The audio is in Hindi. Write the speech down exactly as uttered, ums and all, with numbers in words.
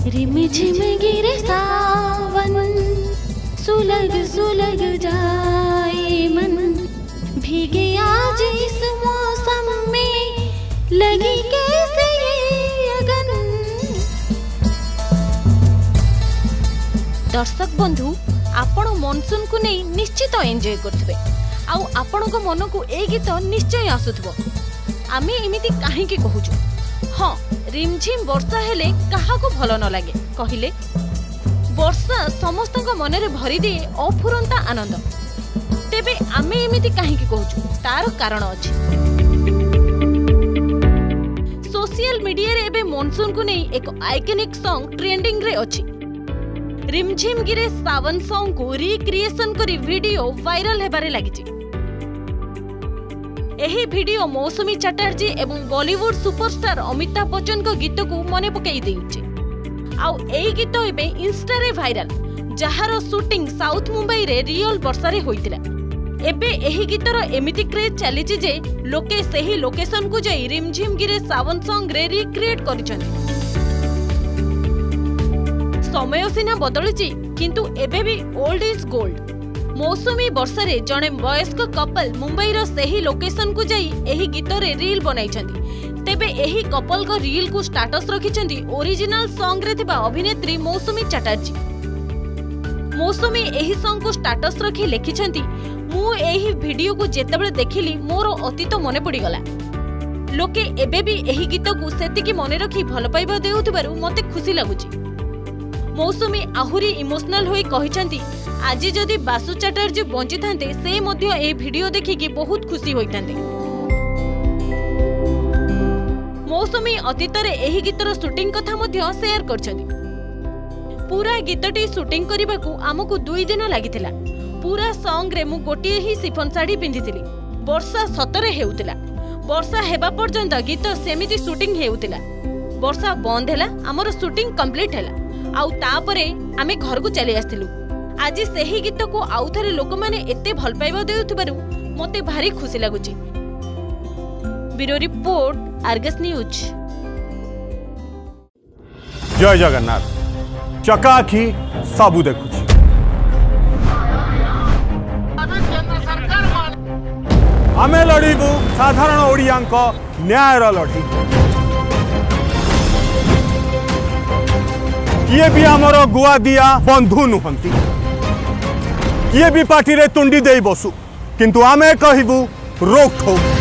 रिम झिम गिरे सावन सुलग सुलग जाए मन भीगे आज इस मौसम में लगी कैसे ये अगन। दर्शक बंधु आपण मॉनसून को नहीं निश्चित एंजॉय करथिबे आउ आपण को मन को ए गीत निश्चय आसुथबो। आमे एमिति काहे की कहूछु हाँ रिमझिम वर्षा हेले कहा को भल न लगे कहिले वर्षा समस्त मन रे भरी दिए अफुरंता आनंद। तेबे आमे एमिति काहे की कहूछु तार कारण अछि। सोशल मीडिया रे एबे मॉनसून को नहीं एक आइकॉनिक सॉन्ग ट्रेंडिंग रे अछि। रिमझिम गिरे सावन सॉन्ग को रिक्रिएशन करी वीडियो वायरल हेबारे लागिछि। एही वीडियो मौसुमी चटर्जी एवं बॉलीवुड सुपरस्टार अमिताभ बच्चन को गीत को मने पकई देउछि। आउ एही गीत एबे इंस्टा रे वायरल जहार शूटिंग साउथ मुंबई रे रियल वर्षा रे होइतिला। एबे एही गीतर एमिति क्रेज चलीछि जे लोके सेही लोकेशन को जाई रिमझिम गिरे सावन सॉन्ग रे रिक्रिएट करिछन्ति। समय सिना बदलिछि किंतु एबे भी ओल्ड इज गोल्ड। मौसुमी वर्षा रे जणे वयस्क कपल मुंबई रो सेही लोकेशन को जाई एही गीत रे रील बनाइछन्ति। तेबे एही कपल को रील को स्टेटस रखिछन्ति ओरिजिनल सॉन्ग रे थिबा अभिनेत्री मौसुमी चटर्जी। मौसुमी एही सॉन्ग को स्टेटस रखि लिखिछन्ति मु एही वीडियो को जेतेबेले देखिली मोर अतीत मने पड़ी गला। लोके एबे भी एही गीत को सेति की मने रखि भल पाइबा देउथबारु मते खुशी लागुची। मौसुमी आहुरी इमोशनल होई कहिछन्ति आजि जदि बासु चटर्जी बंची थांते से मध्य ए वीडियो देखिकी बहुत खुशी होइतांते। मौसुमी अतीत रे एही गीतर शूटिंग कथा मध्य शेयर करछन्ति। पूरा गीतटी शूटिंग करबाकू हमकू दुई दिन लागिथिला। पूरा सॉन्ग रे मु गोटिए ही सिफन साड़ी पिंधिथिली। वर्षा सतरे हेउतिला। वर्षा हेबा पर्यंत गीत सेमिति शूटिंग हेउतिला। वर्षा बंद हैला हमर शूटिंग कंप्लीट हैला आउ तापरे आमे घर को चली आस्थिलु। आज सेही गीत को आउ थरे लोक माने एते भल पाइबा देउथबारु मते भारी खुशी लागुची। Bureau report Argus news. जय जगन्नाथ चकाखी सबु देखुची। आमे लड़ीबू साधारण ओडियांक न्यायर लड़ी। किए भी आमर गुआ दिया बंधु नुहंती किए भी पार्टी रे तुंडी दे बसु किंतु आमे कहबू रोक ठोक।